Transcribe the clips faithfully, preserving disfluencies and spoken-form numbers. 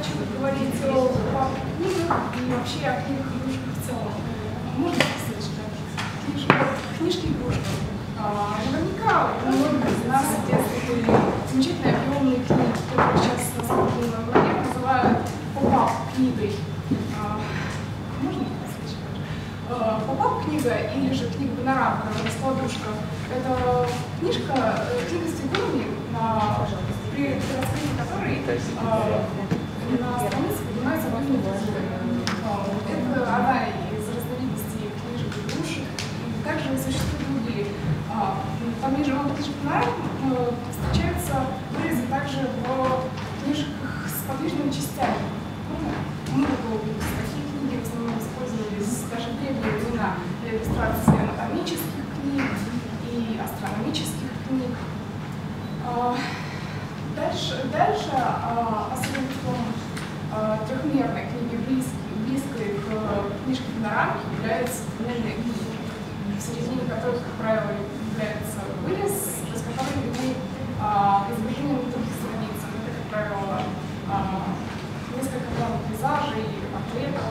хочу говорить о книгах и вообще о книгах и игрушках в целом. Можно сказать, что книжки и игрушки. Наверняка у многих из нас в детстве были замечательные объемные книги, которые сейчас на самом деле называют поп-ап книгой. Можно сказать? Поп-ап книга или же книга панорама, раскладушка. Это книжка, книга с фигурами, при раскрытии которой на странице поднимается объемный фигуры. Это одна из разновидностей книжек и игрушек. Также существуют другие. Пониже он книжек панорам встречаются вырезы также в книжках с подвижными частями. Мы такие книги в основном использовались даже в древние времена для иллюстрации анатомических книг и астрономических книг. Дальше, дальше особенностью трехмерной книги, близкой к книжке панорамки, являются панельные книги, в середине которых, как правило, является вырез, из которого видны изображения на других страницах. Это, как правило, несколько планов пейзажей, портретов.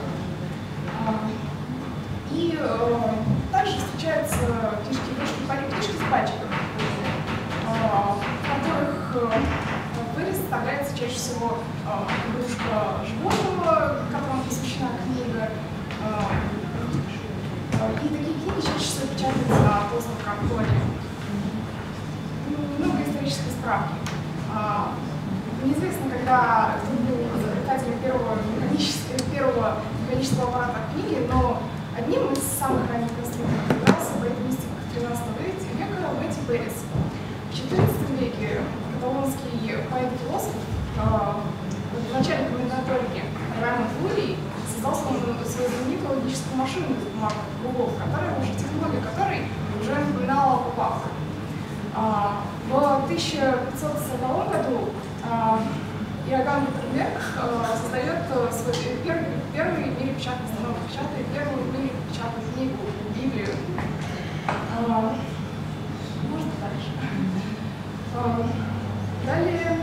И также встречаются книжки, книжки с пальчиками, в которых вырез составляется чаще всего игрушка животного, которому посвящена книга. И такие книги чаще всего печатаются на толстом картоне. Много исторической справки. Неизвестно, когда был изобретателем первого механического, первого механического аппарата книги, но одним из самых ранних конструкторов являлся боевик тринадцатого века Мэтью Беррис. В четырнадцатом веке каталонский поэт-философ, в начале комбинаторики Раймонд Лурий создал свою знаменитую логическую машину из бумаг кругов, которая уже технология которой уже напоминала поп-ап. В тысяча пятьсот сороковом году Иоганн Гутенберг создает свой первый, первый в мире печатный станок, печатает первую в мире печатную книгу, Библию. Можно дальше? Далее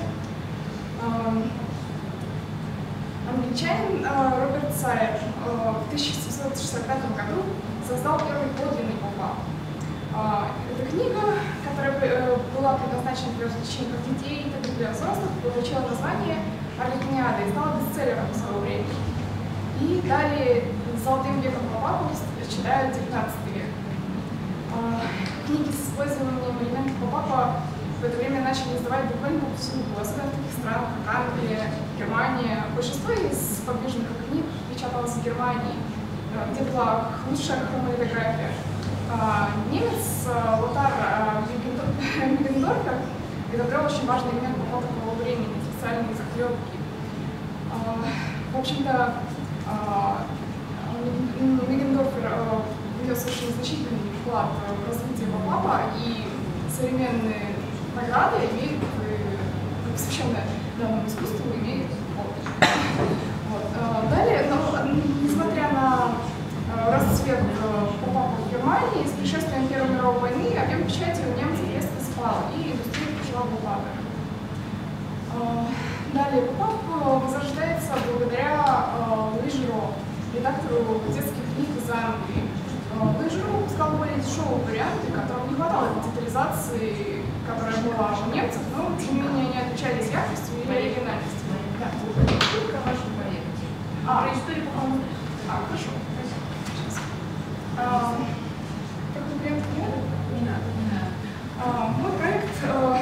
англичанин Роберт Сайер в тысяча семьсот шестьдесят пятом году создал первый подлинный поп-ап. Эта книга, которая была предназначена для развлечения как детей, так и для взрослых, получила название «Арлекиниада» и стала бестселлером своего времени. И далее золотым веком поп-апа считают девятнадцатый век. Книги с использованием элементов поп-апа в это время начали издавать буквально повсюду, особенно в таких странах, как Англия, Германия. Большинство из подвижных книг печаталось в Германии, где была лучшая хромолитография. Немец Лотар Мигендорфер изобрел очень важный элемент поп-апа того времени, специальные заклепки. В общем-то, Мигендорфер внес очень значительный вклад в развитие поп-апа, и современные награды имеют, посвященные данному искусству, имеют вот. Далее, но, несмотря на расцвет поп-апа в Германии, с пришествием Первой мировой войны объем печати у немцев резко спал, и индустрия пришла в упадок. Далее, поп-ап возрождается благодаря Луи Жиро, редактору детских книг из Англии. Луи Жиро выпускал более дешевые варианты, которым не хватало детализации, которая была у немцев, но, тем не менее, они отличались яркостью и оригинальностью. Да. Только вашу проект. А, про историю по-моему. А, хорошо. А, какой проект не надо? Не надо. Не надо. А, мой проект... А,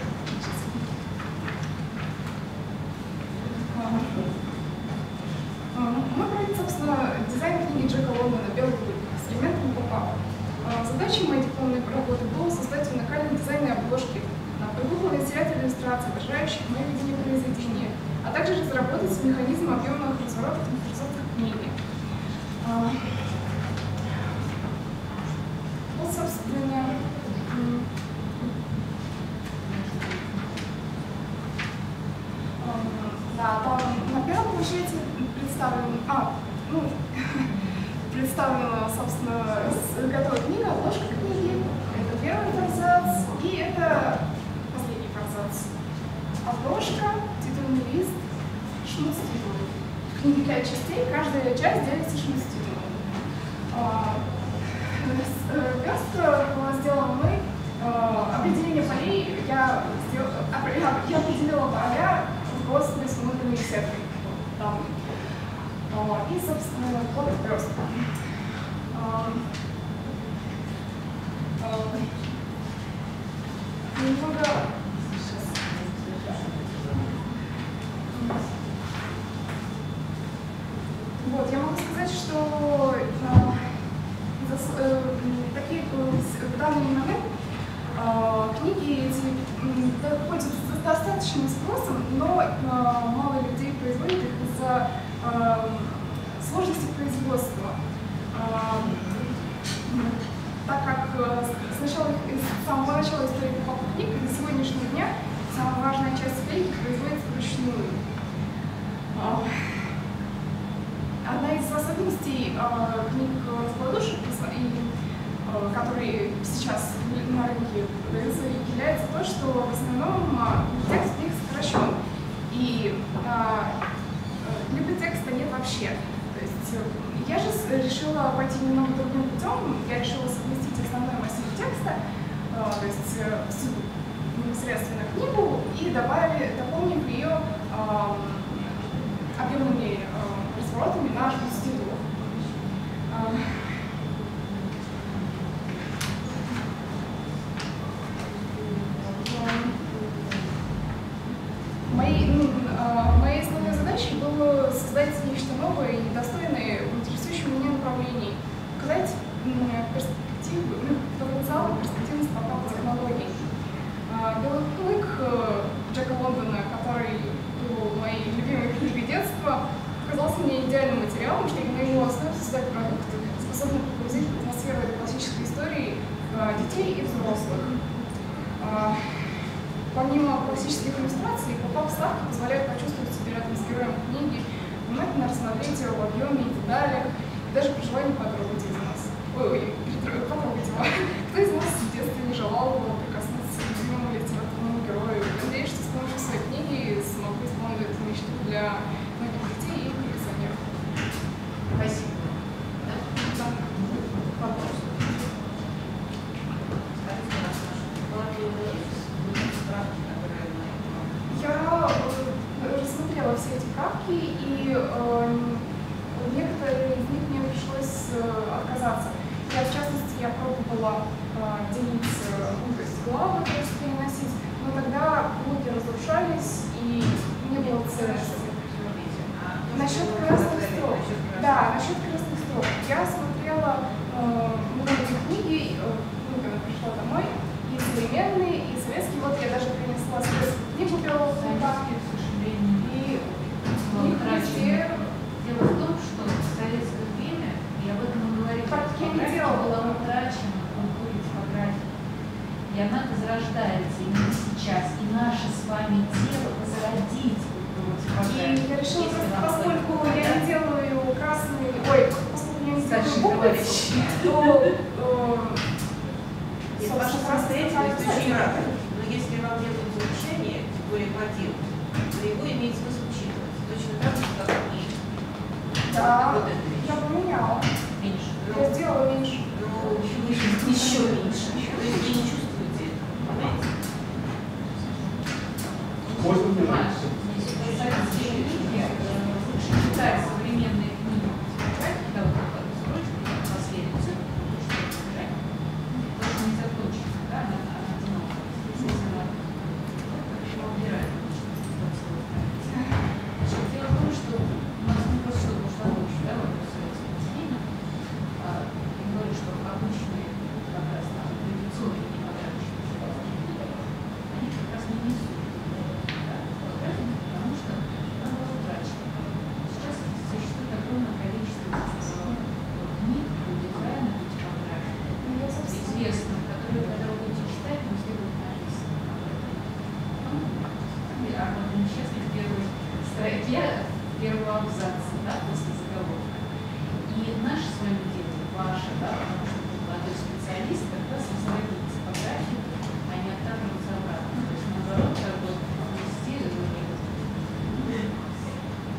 а, мой проект, собственно, дизайн книги Джека Лондона «Белый клык» с элементами поп-апа. Задачей моей дипломной работы было создать уникальные дизайны обложки, придуманный материал иллюстраций, отражающих мое видение произведения, а также разработать механизм объемных разворотов на страницах книги. Вот, собственно, да, там на первом планшете представлен, а, ну, представлена, собственно, готовая книга, обложка книги, это первый абзац, и это последний абзац. Обложка, титульный лист, шестнадцати титулов. Книги пять частей, каждая часть делится шестнадцатью титулами. Верстка была сделана мной. Определение полей я, сделала, я определила поля в руководстве с внутренней сеткой. Там. И, собственно, вот верстка. Немного... Вот, я могу сказать, что э, э, такие, в данный момент э, книги эти пользуются достаточным спросом, но э, мало людей производит их из-за э, сложности производства. Э, так как э, сначала, с самого начала истории покупки книг и до сегодняшнего дня самая важная часть склейки производится вручную. Э, Одна из особенностей э, книг раскладушек, э, которые сейчас на рынке продаются, является то, что в основном э, текст в них сокращен. И э, либо текста нет вообще. То есть, э, я же решила пойти немного другим путем. Я решила совместить основной массив текста, э, то есть э, всю непосредственно книгу, и добавили, дополнив ее э, объемными э, разворотами на шестнадцати титулах. Моей, ну, моей основной задачей было создать нечто новое и достойное в интересующем меня направлении, показать перспективы, ну, потенциал и перспективность потока технологий. Белый клык Джека Лондона, который был моей любимой книгой детства, оказался мне идеальным материалом, чтобы на его основе создать продукт, способный погрузить в атмосферу этой классической истории детей и взрослых. Помимо классических иллюстраций, поп-ап-вставки позволяют почувствовать себя рядом с героем книги, внимательно рассмотреть его в объеме и деталях, и даже при желании потрогать из нас. Ой, потрогать его. Кто из нас в детстве не желал прикоснуться к любимому литературному герою? Надеюсь, что с помощью своей книги смогу исполнить эту мечту для многих детей и коллекционеров. Спасибо. Да? Да. Вопрос. Я рассмотрела все эти правки, и э, некоторые из них мне пришлось э, отказаться. Я, в частности, я пробовала э, делить, э, ну, то есть главы, то есть переносить, но тогда блоки разрушались, и не было ценности. Насчет красных строк. Да, насчет красных строк. Я смотрела э, многие книги, э, ну, когда пришла домой, и современные, и советские. Вот я даже принесла советскую книгу Белого клыка. К сожалению, И было утрачено. Дело в том, что в советское время, я об этом и говорила, типография была утрачена в культуре типографии. И она возрождается именно сейчас. И наше с вами дело возродить культуру типографии. И я решила, просто, поскольку я не делаю красный, ой, поскольку я не делаю буквочки, то Если ваша самостоятельность очень рада, но если вам делают замечание, тем более по делу, то его имеет смысл учитывать. Точно так же, как и да, вот это я поменяла. меньше. Я сделала меньше. Но еще меньше. То есть вы не чувствуете это, понимаете? Можно мне Маша, если советские книги, лучше читать современные книги, когда вот такая строчка, последовательно, потому что не закончится, да, она одинока. Здесь она убирает. Дело в том, что у нас не просто что пошла лучше, да, вот в советском измене, я говорю, что обычные как раз там традиционные демографические они как раз не несут. Потому что она была утрачена. Сейчас существует огромное количество книг по дизайну, по типографии, известных, которые, когда вы будете читать, не следует написано. А вот несчастный в первой строке, в первом абзаце, да, после заголовка. И наше с вами дело, ваше, да, потому что вы молодой специалист, как раз разводить типографию, а не отталкиваться обратно. То есть, наоборот, как бы вести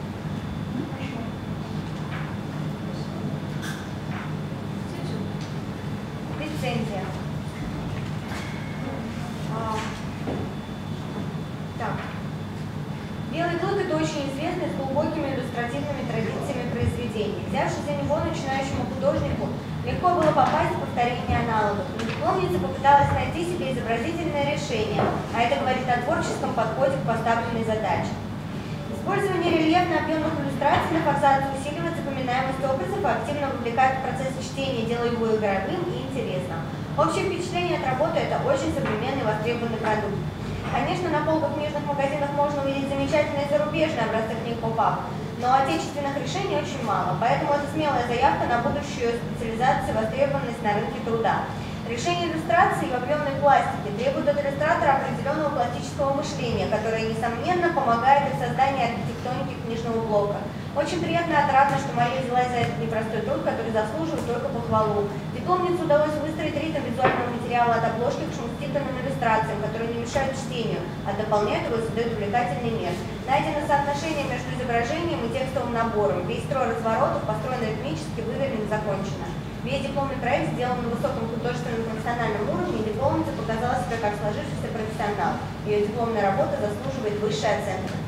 очень известный, с глубокими иллюстративными традициями произведений. Взявшись за него, начинающему художнику легко было попасть в повторение аналогов. Но дипломница попыталась найти себе изобразительное решение, а это говорит о творческом подходе к поставленной задаче. Использование рельефно-объемных иллюстраций на фасаде усиливает запоминаемость образов и активно вовлекает в процесс чтения, делая его игровым и интересным. Общее впечатление от работы – это очень современный востребованный продукт. Конечно, на полках книжных магазинах можно увидеть замечательные зарубежные образцы книг поп-ап, но отечественных решений очень мало, поэтому это смелая заявка на будущую специализацию и востребованность на рынке труда. Решение иллюстрации в объемной пластике требует от иллюстратора определенного пластического мышления, которое, несомненно, помогает в создании архитектоники книжного блока. Очень приятно и отрадно, что Мария взялась за этот непростой труд, который заслуживает только похвалу. Дипломнице удалось выстроить ритм визуального материала от обложки к шумстительным иллюстрациям, которые не мешают чтению, а дополняют его и создают увлекательный мир. Найдено соотношение между изображением и текстовым набором. Весь строй разворотов построен ритмически, выверено и закончено. Весь дипломный проект сделан на высоком художественном профессиональном уровне, и дипломница показала себя как сложившийся профессионал. Ее дипломная работа заслуживает высшей оценки.